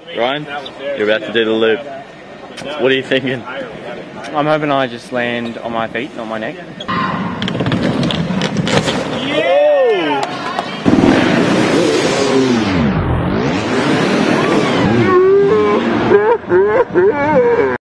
Ryan, you're about to do the loop. What are you thinking? I'm hoping I just land on my feet, not my neck.